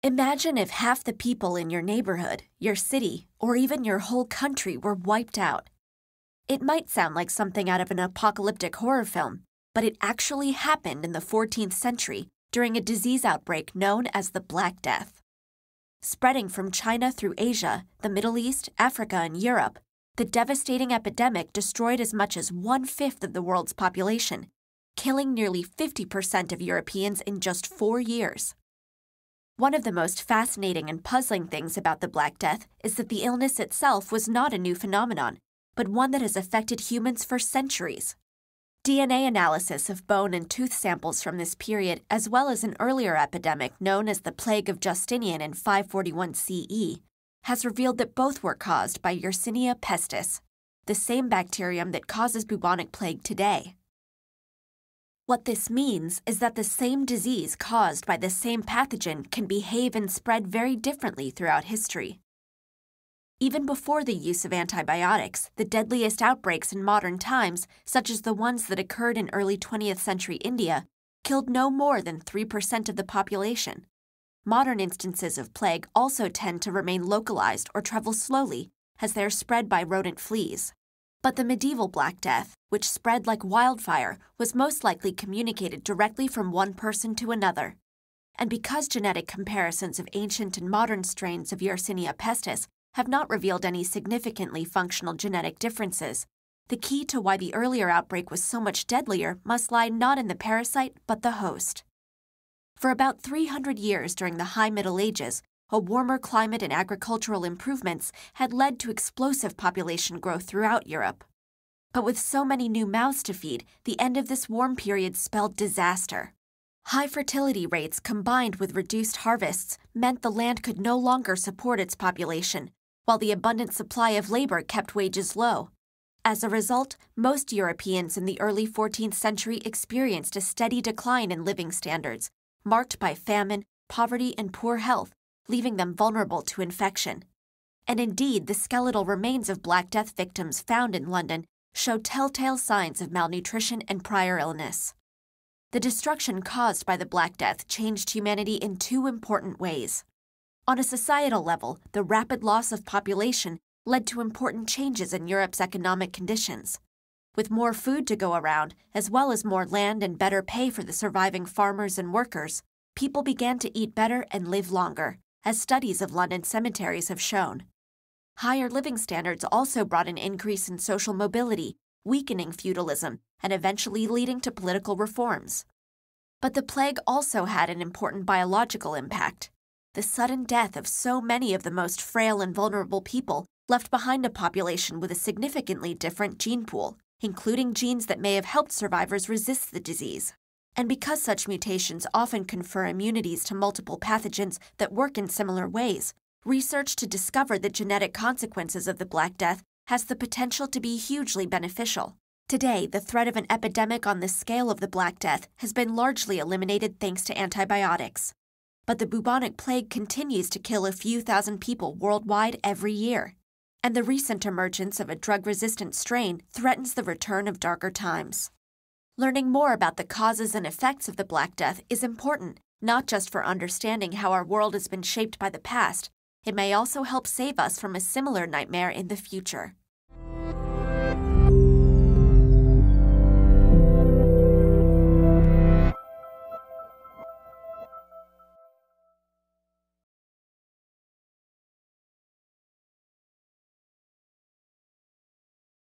Imagine if half the people in your neighborhood, your city, or even your whole country were wiped out. It might sound like something out of an apocalyptic horror film, but it actually happened in the 14th century during a disease outbreak known as the Black Death. Spreading from China through Asia, the Middle East, Africa, and Europe, the devastating epidemic destroyed as much as 1/5 of the world's population, killing nearly 50% of Europeans in just 4 years. One of the most fascinating and puzzling things about the Black Death is that the illness itself was not a new phenomenon, but one that has affected humans for centuries. DNA analysis of bone and tooth samples from this period, as well as an earlier epidemic known as the Plague of Justinian in 541 CE, has revealed that both were caused by Yersinia pestis, the same bacterium that causes bubonic plague today. What this means is that the same disease caused by the same pathogen can behave and spread very differently throughout history. Even before the use of antibiotics, the deadliest outbreaks in modern times, such as the ones that occurred in early 20th century India, killed no more than 3% of the population. Modern instances of plague also tend to remain localized or travel slowly, as they are spread by rodent fleas. But the medieval Black Death, which spread like wildfire, was most likely communicated directly from one person to another. And because genetic comparisons of ancient and modern strains of Yersinia pestis have not revealed any significantly functional genetic differences, the key to why the earlier outbreak was so much deadlier must lie not in the parasite, but the host. For about 300 years during the High Middle Ages, a warmer climate and agricultural improvements had led to explosive population growth throughout Europe. But with so many new mouths to feed, the end of this warm period spelled disaster. High fertility rates combined with reduced harvests meant the land could no longer support its population, while the abundant supply of labor kept wages low. As a result, most Europeans in the early 14th century experienced a steady decline in living standards, marked by famine, poverty, and poor health, leaving them vulnerable to infection. And indeed, the skeletal remains of Black Death victims found in London show telltale signs of malnutrition and prior illness. The destruction caused by the Black Death changed humanity in two important ways. On a societal level, the rapid loss of population led to important changes in Europe's economic conditions. With more food to go around, as well as more land and better pay for the surviving farmers and workers, people began to eat better and live longer, as studies of London cemeteries have shown. Higher living standards also brought an increase in social mobility, weakening feudalism, and eventually leading to political reforms. But the plague also had an important biological impact. The sudden death of so many of the most frail and vulnerable people left behind a population with a significantly different gene pool, including genes that may have helped survivors resist the disease. And because such mutations often confer immunities to multiple pathogens that work in similar ways, research to discover the genetic consequences of the Black Death has the potential to be hugely beneficial. Today, the threat of an epidemic on the scale of the Black Death has been largely eliminated thanks to antibiotics. But the bubonic plague continues to kill a few thousand people worldwide every year. And the recent emergence of a drug-resistant strain threatens the return of darker times. Learning more about the causes and effects of the Black Death is important, not just for understanding how our world has been shaped by the past. It may also help save us from a similar nightmare in the future.